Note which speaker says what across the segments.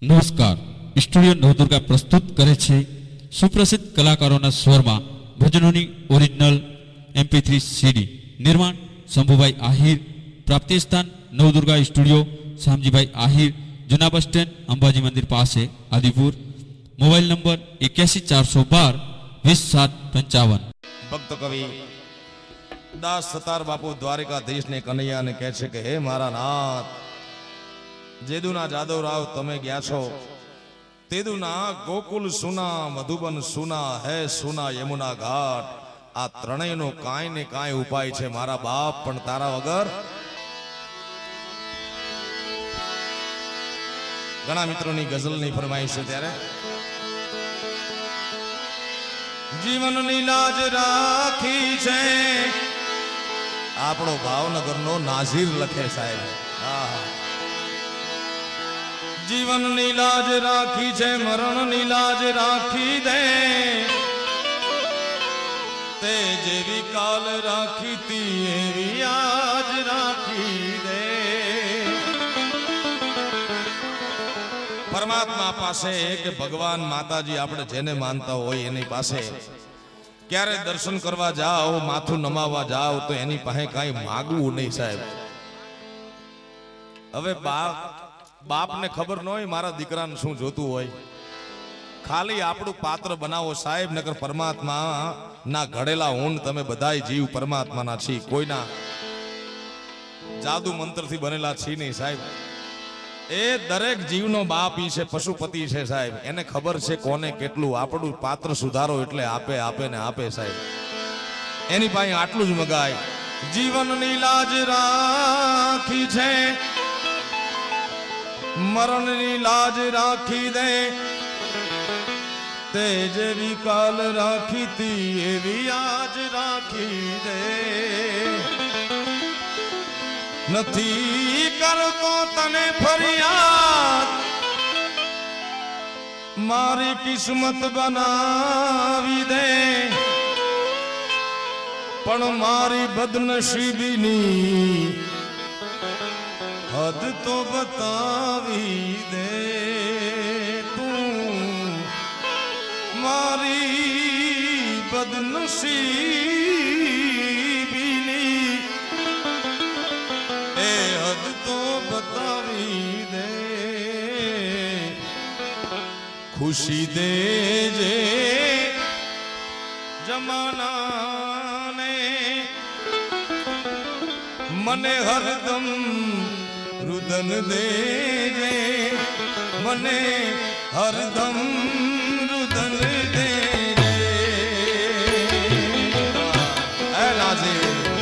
Speaker 1: नमस्कार। स्टूडियो नवदुर्गा प्रस्तुत करे छे सुप्रसिद्ध कलाकारों स्वर में भजनों ओरिजिनल MP3 CD। निर्माण शंभुभाई आहिर। प्राप्ति स्थान नवदुर्गा स्टूडियो शामजीभाई आहिर, जूना बस स्टेण्ड, अंबाजी मंदिर पास, आदिपुर। Mobile number 81 412 20 755।
Speaker 2: भक्त कवि दास सतार बापू द्वारिकाधीश ने कन्हैया ने कहे छे कि हे मारा नाथ, जेदुना जादव राव तमे गया छो, तेदुना गोकुल सुना, मधुबन सुना, है सुना यमुना घाट। आ त्रणयनो काई ने काई उपाय छे मारा बाप, पण तारा वगर घणा मित्रों गजल नहीं फरमाइश है। त्यारे जीवन नी लाज राखी छे, आपणो भावनगर नो नाजीर लखे साहेब। जीवन नी लाज राखी छे, मरण नी लाज राखी दे, ते जेवी काल राखी ती एवी आज राखी दे। परमात्मा पासे के भगवान माताजी आपणे जेने मानता होय एनी पासे क्यारे दर्शन करवा जाओ, माथुं नमावा जाओ तो एनी पासे काई मागवू नहीं साहेब। हवे बाप ने खबर न होय मारा दीकराने शुं जोतुं होय, खाली आपणुं पात्र बनावो साहेब, नकर परमात्मा ना घड़ेला ऊन तमे बधाय जीव परमात्मा ना छी, कोईना जादू मंत्र थी बनेला छी नहीं साहेब। ए दरेक जीवनो बाप ई छे, पशुपति छे साहेब, एने खबर छे कोने केटलुं आपणुं पात्र सुधारो एटले आपे आपे ने आपे साहेब। एनी पासे आटलुं ज मगाय। जीवन नी लाज राखी छे, मरण नी लाज राखी दे, ते जेवी काल राखी ती एवी आज राखी दे। नथी करतो तने फरियाद, मारी किस्मत बनावी दे, पण मारी बदनसीबी नी हद तो बतावी दे। तू मारी बदनसीबी नी ए हद तो बतावी दे। खुशी दे जे जमाना ने मने हरदम रुदन दे जे, मने हरदम रुदन दे जे। ऐ नाज़े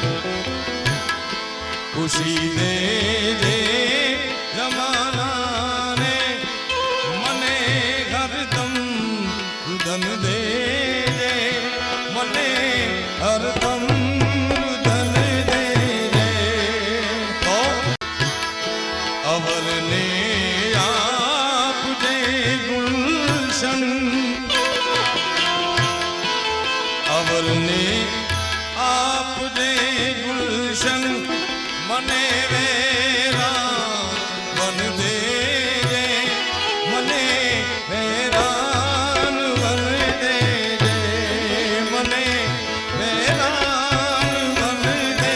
Speaker 2: खुशी दे जे जमाना ने, मने हरदम रुदन दे जे, मने हरदम रुदन दे जे। तो अवर ने आप दे गुलशन, अवर ने आप दे गुलशन, मने वेरा बन दे जे, मने वेरान बन दे जे, मने वेरान बन दे।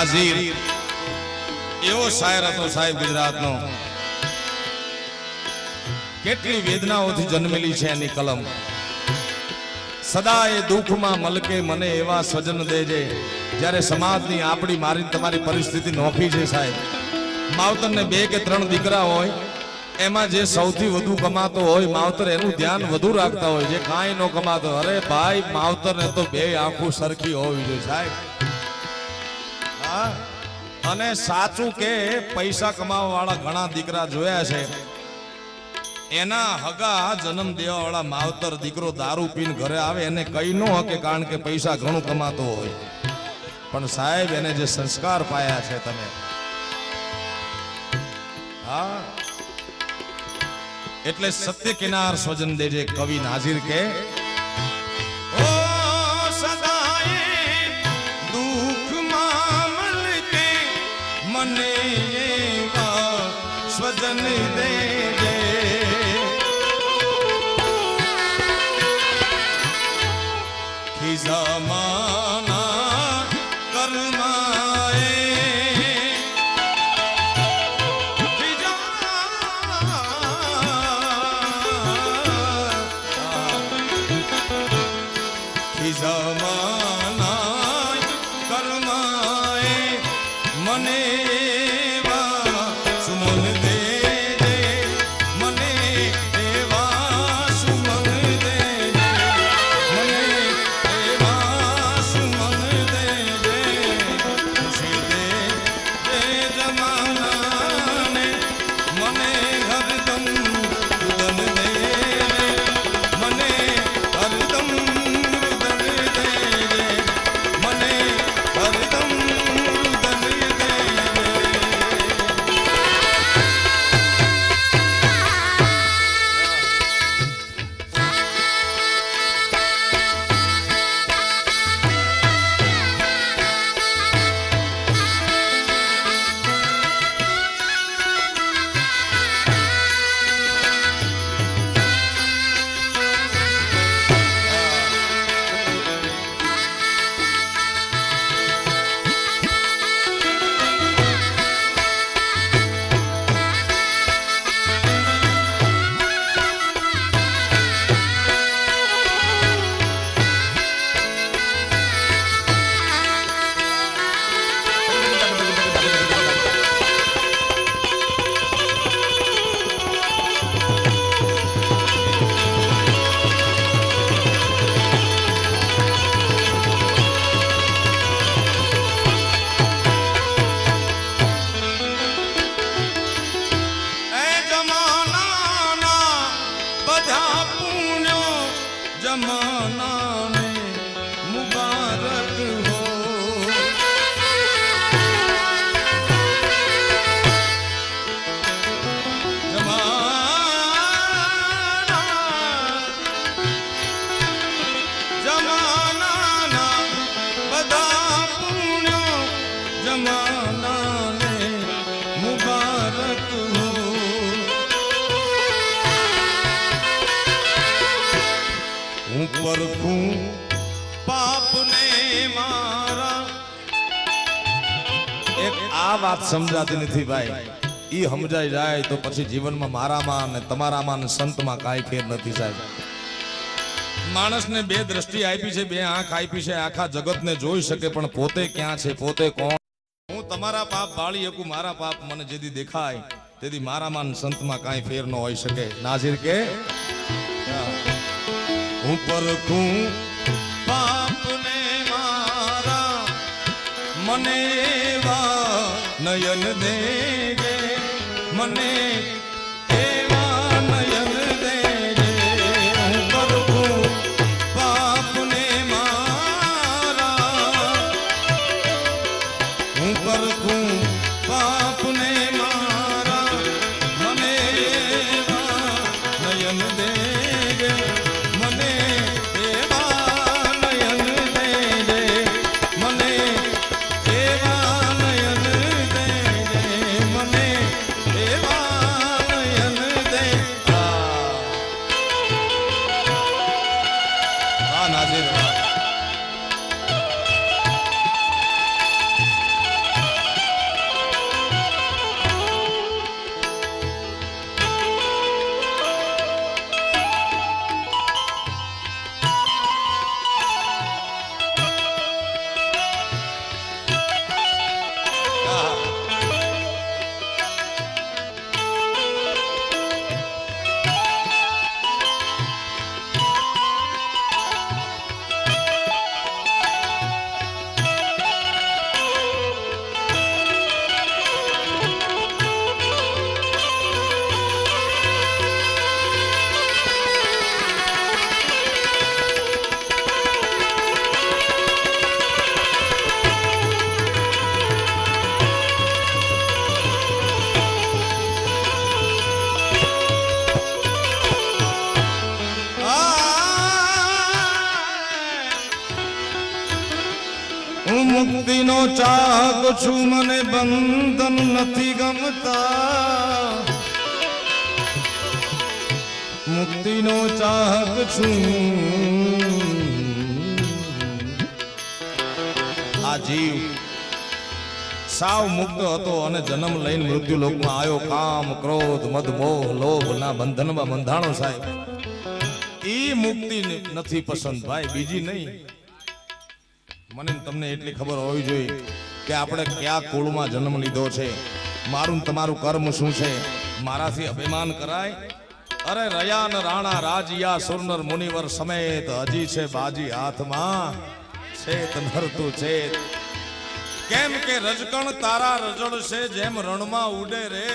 Speaker 2: નાઝીર એવો શાયર હતો સાહેબ ગુજરાતનો. કેટલી વેદનાઓથી જન્મેલી છે એની કલમ. સદા એ દુઃખમાં મલકે મને એવા સ્વજન દેજે. જ્યારે સમાજની આપણી મારી તમારી પરિસ્થિતિ નોખી છે સાહેબ. માવતરને 2 કે 3 દીકરા હોય, એમાં જે સૌથી વધુ કમાતો હોય માવતર એનું ધ્યાન વધુ રાખતા હોય, જે કાંઈ ન કમાતો. અરે ભાઈ, માવતરને તો 2 આંખો સરખી હોવી જોઈએ સાહેબ. હા, અને સાચું કે પૈસા કમાવા વાળા ઘણા દીકરા જોયા છે. એના હગા જન્મ દેવા વાળા માવતર દીકરો દારૂ પીને ઘરે આવે એને કઈ ન હકે, કારણ કે પૈસા ઘણું કમાતો હોય. પણ સાહેબ એને જે સંસ્કાર પાયા છે તમે, હા, એટલે સત્ય કિનાર સ્વજન દેજે. કવિ નાઝીર કે ઓ સદાએ દુઃખમાં મલકે મને એવા સ્વજન દેજે. ખિઝામાના કર્માએ ખિઝામાના કર્માએ મને એવા સુમન દેજે. મને એવા સુમન દેજે. મને એવા સુમન દેજે. ખુશી દેજે જમાનાને. મને હરદમ રુદન દેજે. મને હરદમ રુદન દેજે. મને હરદમ રુદન દેજે. એ જમાનાના બધા પુણ્યો જમાનાને મુબારક હો. જમાનાના બધા પુણ્યો જમાનાને મુબારક હો. હું પરખું પાપને મારા. એક આ વાત સમજાતી નથી ભાઈ. ઈ સમજાઈ જાય તો પછી જીવનમાં મારામાં અને તમારામાં અને સંતમાં કાંઈ ફેર નથી સાહેબ. માણસને 2 દ્રષ્ટિ આપી છે, 2 આંખ આપી છે, આખા જગતને જોઈ શકે, પણ પોતે ક્યાં છે, પોતે કોણ? હું તમારા પાપ બાળી શકું, મારા પાપ મને જેથી દેખાય તેથી મારામાં અને સંતમાં કાંઈ ફેર ન હોઈ શકે. નાઝીર કે હું પરખું પાપને મારા. મને એવા નયન દેજે. મને એવા નયન દેજે. હું પરખું પાપને મારા. હું પરખું પાપને મારા. મને એવા નયન દેજે. મને એવા નયન દેજે. મને એવા નયન દેજે. મને એવા હું મુક્તિનો ચાહક છું, મને બંધન નથી ગમતા. મુક્તિનો ચાહક છું. આ જીવ સાવ મુક્ત હતો અને જન્મ લઈને મૃત્યુ લોકમાં આવ્યો. કામ, ક્રોધ, મદ, મોહ, લોભ ના બંધનમાં બંધાણો. સાહેબ ઈ મુક્તિ નથી પસંદ ભાઈ, બીજી નહીં. મને તમને એટલી ખબર હોવી જોઈએ કે આપણે કયા કુળમાં જન્મ લીધો છે, મારું તમારું કર્મ શું છે. મારાથી અભિમાન કરાય? અરે રયાન રાણા રાજિયા સુરનર મુનિવર સમેત હજી છે બાજી હાથમાં. ચેત નર તું ચેત. કેમ કે રજકણ તારા રજળ છે જેમ રણમાં ઉડે રે.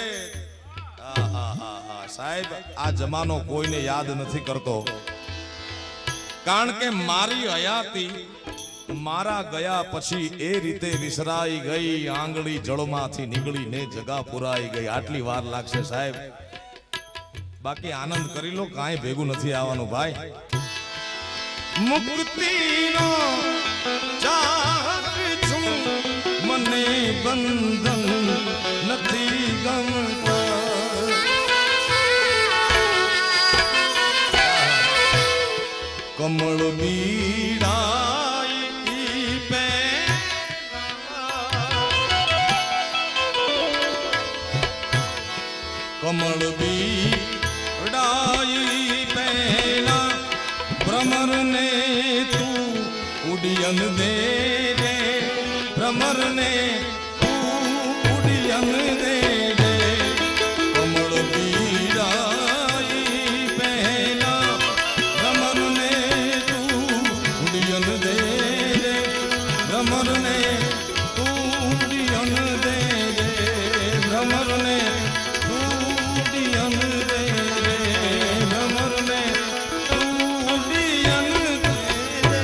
Speaker 2: સાહેબ આ જમાનો કોઈને યાદ નથી કરતો, કારણ કે મારી હયાતી મારા ગયા પછી એ રીતે વિસરાઈ ગઈ. આંગળી જળમાંથી નીકળીને જગા પુરાઈ ગઈ. આટલી વાર લાગશે સાહેબ, બાકી આનંદ કરી લો, કાંઈ ભેગું નથી આવવાનું ભાઈ. મુક્તિનો ચાહક છું, મને બંધન નથી ગમતા. કમળ બીડાઈ પે કમળ બીડાઈ પેલા ભ્રમર ને તું ઉડિયન દે રે. ભ્રમર ને તું ઉડિયન દે રે. કમળ બીડાઈ પેલા ભ્રમર ને તું ઉડિયન દે રે. ભ્રમર ને તું ઉડિયન દે રે. ભ્રમર ને તું ઉડિયન દે રે. ભ્રમર ને તું ઉડિયન દે રે.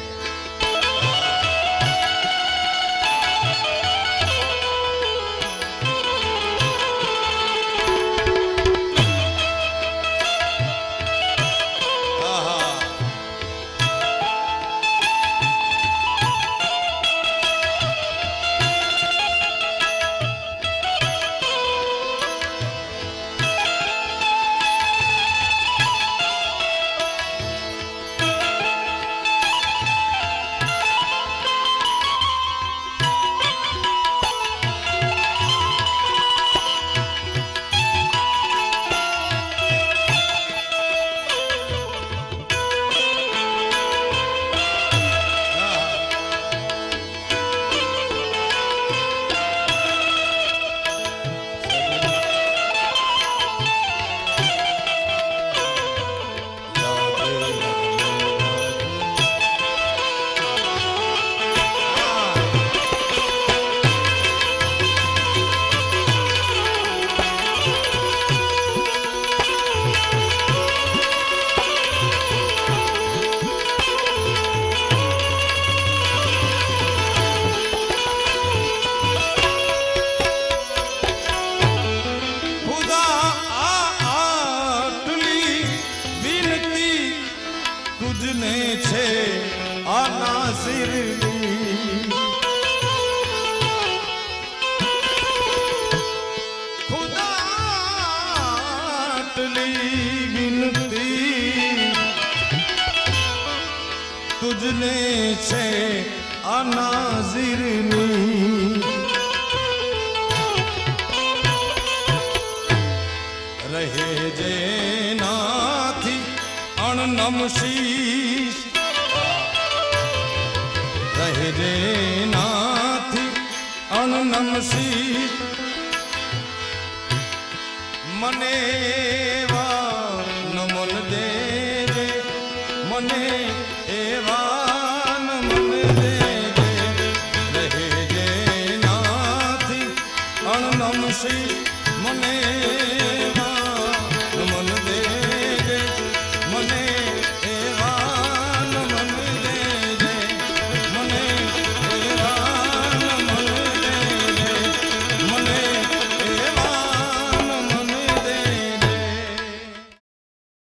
Speaker 2: तुझने छे अनाजिरनी रहे जे नाथी अणनमशीष रहे जे नाथी अणनमशीष मने वा नमन दे रे मने एवा